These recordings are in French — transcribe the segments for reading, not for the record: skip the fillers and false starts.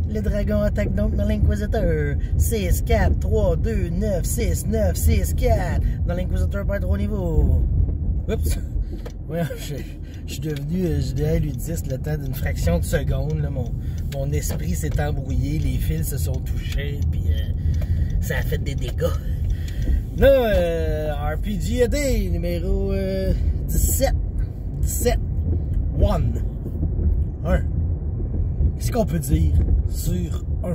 Le dragon attaque donc dans l'Inquisiteur. 6, 4, 3, 2, 9, 6, 9, 6, 4. Dans l'Inquisiteur perd 3 niveaux. Oups. Ouais, je suis devenu ludiste le temps d'une fraction de seconde. Là, mon esprit s'est embrouillé, les fils se sont touchés, puis ça a fait des dégâts. Là, RPG AD numéro 17. 17. 1. Qu'est-ce qu'on peut dire sur 1?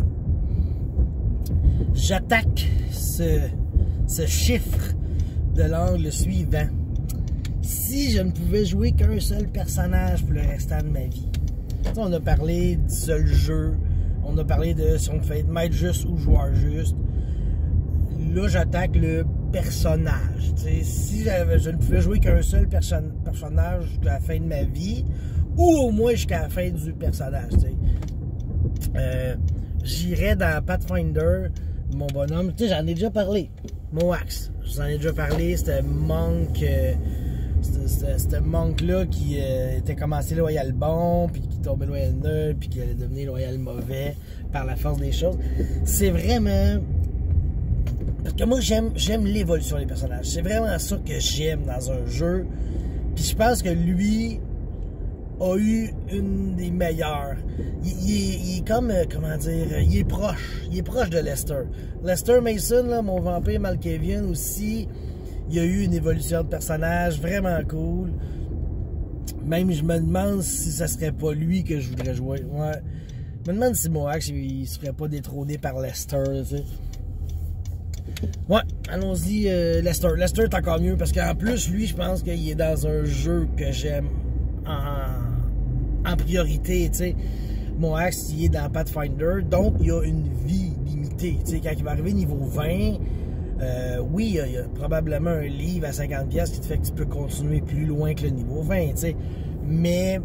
J'attaque ce chiffre de l'angle suivant. Si je ne pouvais jouer qu'un seul personnage pour le restant de ma vie. T'sais, on a parlé du seul jeu. On a parlé de si on fait être maître juste ou joueur juste. Là, j'attaque le personnage. T'sais, si je ne pouvais jouer qu'un seul personnage jusqu'à la fin de ma vie, ou au moins jusqu'à la fin du personnage. J'irais dans Pathfinder, mon bonhomme. J'en ai déjà parlé. Moax. Je vous en ai déjà parlé. C'était Monk. C'était Monk-là qui était commencé loyal bon, puis qui tombait loyal nul, puis qui allait devenir loyal mauvais par la force des choses. C'est vraiment... Parce que moi, j'aime l'évolution des personnages. C'est vraiment ça que j'aime dans un jeu. Puis je pense que lui a eu une des meilleures. Il est comme, comment dire, il est proche de Lester. Lester Mason, là, mon vampire Malkavian aussi, il a eu une évolution de personnage vraiment cool. Même je me demande si ça serait pas lui que je voudrais jouer. Ouais. Je me demande si Moax il se ferait pas détrôner par Lester, tu sais. Ouais, allons-y, Lester. Lester est encore mieux parce qu'en plus, lui, je pense qu'il est dans un jeu que j'aime en priorité, tu sais. Moax, il est dans Pathfinder, donc il a une vie limitée. Tu sais, quand il va arriver niveau 20, oui, il y a probablement un livre à 50$ qui te fait que tu peux continuer plus loin que le niveau 20, tu sais. Mais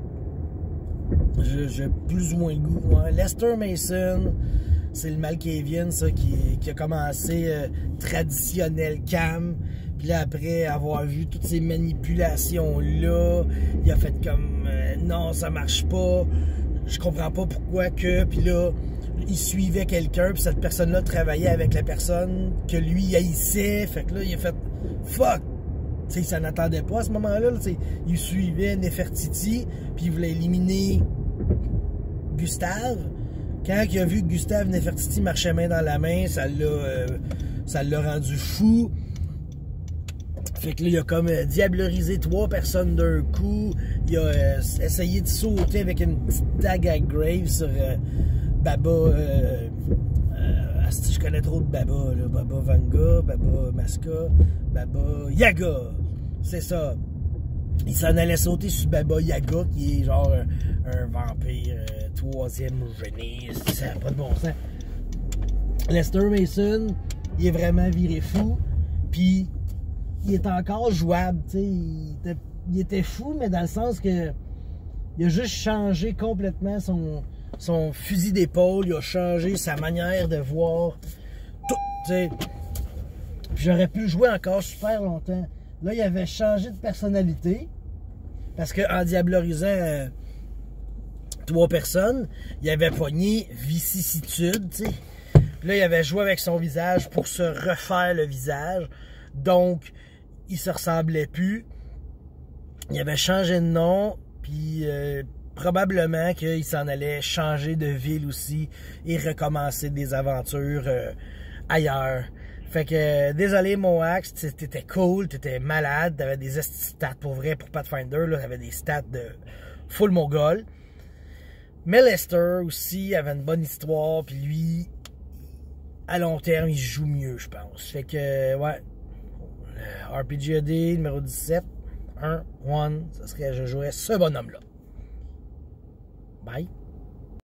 j'ai plus ou moins le goût. Ouais. Lester Mason, c'est le Malkavian, ça, qui a commencé traditionnel cam. Puis là, après avoir vu toutes ces manipulations-là, il a fait comme non, ça marche pas. Je comprends pas pourquoi que. Puis là, il suivait quelqu'un, puis cette personne-là travaillait avec la personne que lui haïssait. Fait que là, il a fait fuck. T'sais, il s'en attendait pas à ce moment-là. Il suivait Nefertiti, puis il voulait éliminer Gustave. Quand il a vu que Gustave Nefertiti marchait main dans la main, ça l'a rendu fou. Fait que là, il a comme diablerisé 3 personnes d'un coup. Il a essayé de sauter avec une petite dague à Grave sur Baba. Je connais trop de Baba, là. Baba Vanga, Baba Maska, Baba Yaga. C'est ça. Il s'en allait sauter sur Baba Yaga, qui est genre un vampire 3e génie. Ça n'a pas de bon sens. Lester Mason, il est vraiment viré fou. Puis, il est encore jouable, tu sais. Il était fou, mais dans le sens que il a juste changé complètement son fusil d'épaule. Il a changé sa manière de voir tout, tu sais. J'aurais pu jouer encore super longtemps. Là, il avait changé de personnalité. Parce qu'en diablorisant 3 personnes, il avait pogné vicissitude, tu sais. Puis là, il avait joué avec son visage pour se refaire le visage. Donc, il se ressemblait plus. Il avait changé de nom, puis probablement qu'il s'en allait changer de ville aussi et recommencer des aventures ailleurs. Fait que, désolé Moax, t'étais cool, t'étais malade, t'avais des stats pour vrai pour Pathfinder, là, t'avais des stats de full mongol. Mais Lester aussi avait une bonne histoire, puis lui, à long terme, il joue mieux, je pense. Fait que, ouais. RPG AD numéro 17, 1, ça serait, je jouerais ce bonhomme-là. Bye.